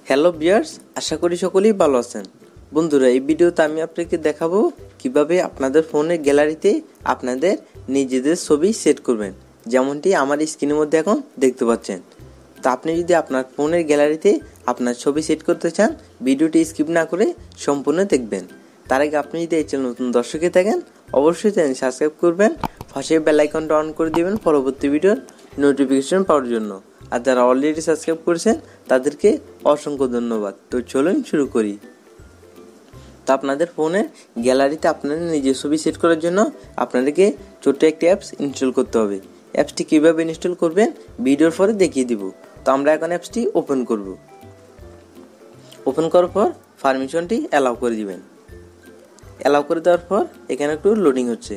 Hello viewers, আশা করি সকলেই ভালো আছেন। বন্ধুরা, এই ভিডিওতে আমি আপনাকে দেখাবো কিভাবে আপনাদের ফোনের গ্যালারিতে আপনাদের নিজেদের ছবি সেট করবেন, যেমনটি আমার স্ক্রিনের মধ্যে এখন দেখতে পাচ্ছেন। তো আপনি যদি আপনার ফোনের গ্যালারিতে আপনার ছবি সেট করতে চান, ভিডিওটি স্কিপ না করে সম্পূর্ণ দেখবেন। তার আগে আপনি যদি এই চ্যানেল নতুন দর্শকে থাকেন, অবশ্যই চ্যানেল সাবস্ক্রাইব করবেন, পাশে বেল আইকনটা অন করে দিবেন পরবর্তী ভিডিওর নোটিফিকেশন পাওয়ার জন্য। আর যারা অলরেডি সাবস্ক্রাইব করেছেন তাদেরকে অসংখ্য ধন্যবাদ। তো চলুন শুরু করি। তো আপনাদের ফোনের গ্যালারিতে আপনাদের নিজের ছবি সেট করার জন্য আপনাদেরকে ছোট্ট একটি অ্যাপস ইনস্টল করতে হবে। অ্যাপসটি কীভাবে ইনস্টল করবেন ভিডিওর পরে দেখিয়ে দিব। তো আমরা এখন অ্যাপসটি ওপেন করব। ওপেন করার পর পারমিশনটি অ্যালাউ করে দিবেন। অ্যালাউ করে দেওয়ার পর এখানে একটু লোডিং হচ্ছে।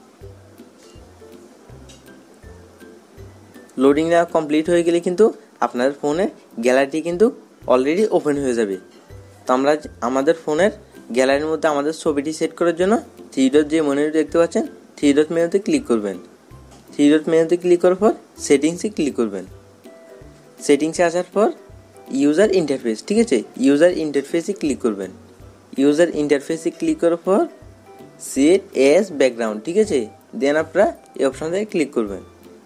লোডিং না কমপ্লিট হয়ে গেলে কিন্তু আপনাদের ফোনের গ্যালারিটি কিন্তু অলরেডি ওপেন হয়ে যাবে। তো আমরা আমাদের ফোনের গ্যালারির মধ্যে আমাদের ছবিটি সেট করার জন্য থ্রি ডট যে মেনুটি দেখতে পাচ্ছেন, থ্রি ডট মেনুতে ক্লিক করবেন। থ্রি ডট মেনুতে ক্লিক করার পর সেটিংসে ক্লিক করবেন। সেটিংসে আসার পর ইউজার ইন্টারফেস, ঠিক আছে, ইউজার ইন্টারফেসে ক্লিক করবেন। ইউজার ইন্টারফেসে ক্লিক করার পর সেট এজ ব্যাকগ্রাউন্ড, ঠিক আছে, দেন আপনারা এই অপশনটাতে ক্লিক করবেন।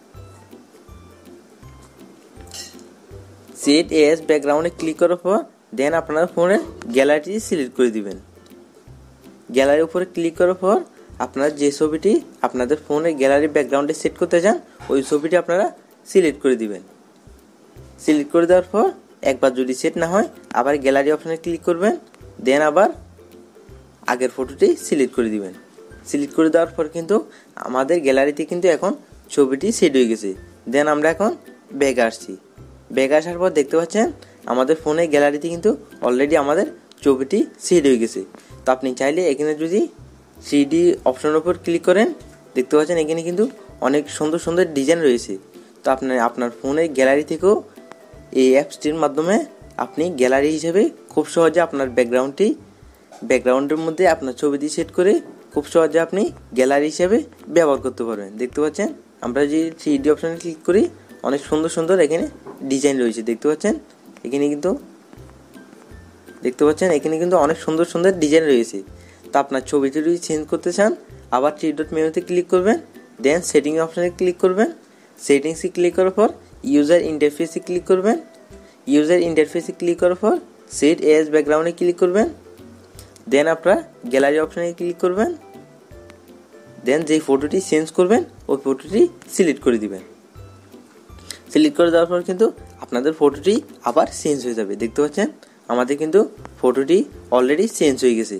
সেট এজ ব্যাকগ্রাউন্ডে ক্লিক করার পর দেন আপনার ফোনের গ্যালারিটি সিলেক্ট করে দিবেন। গ্যালারির উপরে ক্লিক করার পর আপনারা যে ছবিটি আপনাদের ফোনের গ্যালারি ব্যাকগ্রাউন্ডে সেট করতে চান ওই ছবিটি আপনারা সিলেক্ট করে দিবেন। সিলেক্ট করে দেওয়ার পর একবার যদি সেট না হয় আবার গ্যালারি অপশানে ক্লিক করবেন, দেন আবার আগের ফটোটি সিলেক্ট করে দিবেন। সিলেক্ট করে দেওয়ার পর কিন্তু আমাদের গ্যালারিতে কিন্তু এখন ছবিটি সেট হয়ে গেছে। দেন আমরা এখন ব্যাক আসছি। ব্যাক আসার পর দেখতে পাচ্ছেন আমাদের ফোনের গ্যালারিতে কিন্তু অলরেডি আমাদের ছবিটি সেট হয়ে গেছে। তো আপনি চাইলে এখানে যদি 3D অপশনের উপর ক্লিক করেন, দেখতে পাচ্ছেন এখানে কিন্তু অনেক সুন্দর সুন্দর ডিজাইন রয়েছে। তো আপনার ফোনের গ্যালারি থেকেও এই অ্যাপসটির মাধ্যমে আপনি গ্যালারি হিসেবে খুব সহজে আপনার ব্যাকগ্রাউন্ডের মধ্যে আপনার ছবিটি সেট করে খুব সহজে আপনি গ্যালারি হিসেবে ব্যবহার করতে পারবেন। দেখতে পাচ্ছেন আমরা যদি 3D অপশনে ক্লিক করি অনেক সুন্দর সুন্দর এখানে ডিজাইন রয়েছে। দেখতে পাচ্ছেন এখানে কিন্তু অনেক সুন্দর সুন্দর ডিজাইন রয়েছে। তো আপনার ছবিটি যদি চেঞ্জ করতে চান আবার থ্রি ডট মেনুতে ক্লিক করবেন, দেন সেটিং অপশানে ক্লিক করবেন। সেটিংসে ক্লিক করার পর ইউজার ইন্টারফেসে ক্লিক করবেন। ইউজার ইন্টারফেসে ক্লিক করার পর সেট এজ ব্যাকগ্রাউন্ডে ক্লিক করবেন, দেন আপনারা গ্যালারি অপশানে ক্লিক করবেন। দেন যেই ফটোটি চেঞ্জ করবেন ওই ফটোটি সিলেক্ট করে দিবেন। সিলেক্ট করে দেওয়ার পর কিন্তু আপনাদের ফটোটি আবার চেঞ্জ হয়ে যাবে। দেখতে পাচ্ছেন আমাদের কিন্তু ফটোটি অলরেডি চেঞ্জ হয়ে গেছে।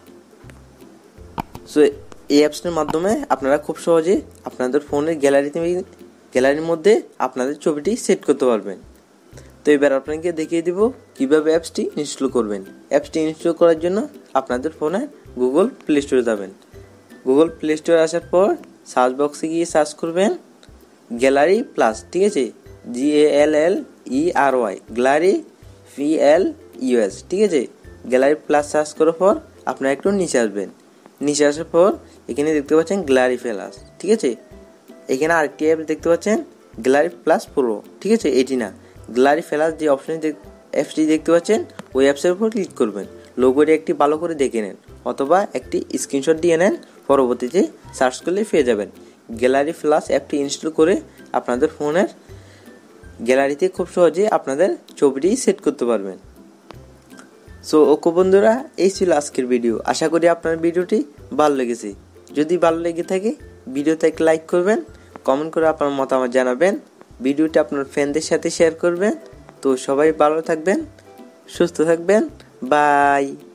সো এই অ্যাপসটির মাধ্যমে আপনারা খুব সহজে আপনাদের ফোনের গ্যালারির মধ্যে আপনাদের ছবিটি সেট করতে পারবেন। তো এবার আপনাকে দেখিয়ে দিব কীভাবে অ্যাপসটি ইনস্টল করবেন। অ্যাপসটি ইনস্টল করার জন্য আপনাদের ফোনে গুগল প্লে স্টোরে যাবেন। গুগল প্লে স্টোরে আসার পর সার্চ বক্সে গিয়ে সার্চ করবেন গ্যালারি প্লাস, ঠিক আছে, GALLERY, গ্যালারি PLUS, ঠিক আছে। গ্যালারি প্লাস সার্চ করার পর আপনারা একটু নিচে আসবেন। নিচে আসার পর এখানে দেখতে পাচ্ছেন গ্যালারি প্লাস, ঠিক আছে। এখানে আরেকটি অ্যাপ দেখতে পাচ্ছেন গ্যালারি প্লাস প্রো, ঠিক আছে, এটি না, গ্যালারি প্লাস যে অ্যাপসটি দেখতে পাচ্ছেন ওই অ্যাপসের উপর ক্লিক করবেন। লোগোটি একটি ভালো করে দেখে নেন অথবা একটি স্ক্রিনশট দিয়ে নেন, পরবর্তীতে সার্চ করলে পেয়ে যাবেন। গ্যালারি প্লাস অ্যাপটি ইনস্টল করে আপনাদের ফোনের গ্যালারিতে খুব সহজে আপনাদের ছবিটি সেট করতে পারবেন। সো ওকে বন্ধুরা, এই ছিল আজকের ভিডিও। আশা করি আপনার ভিডিওটি ভালো লেগেছে। যদি ভালো লেগে থাকে ভিডিওতে একটা লাইক করবেন, কমেন্ট করে আপনার মতামত জানাবেন, ভিডিওটি আপনার ফ্রেন্ডদের সাথে শেয়ার করবেন। তো সবাই ভালো থাকবেন, সুস্থ থাকবেন, বাই।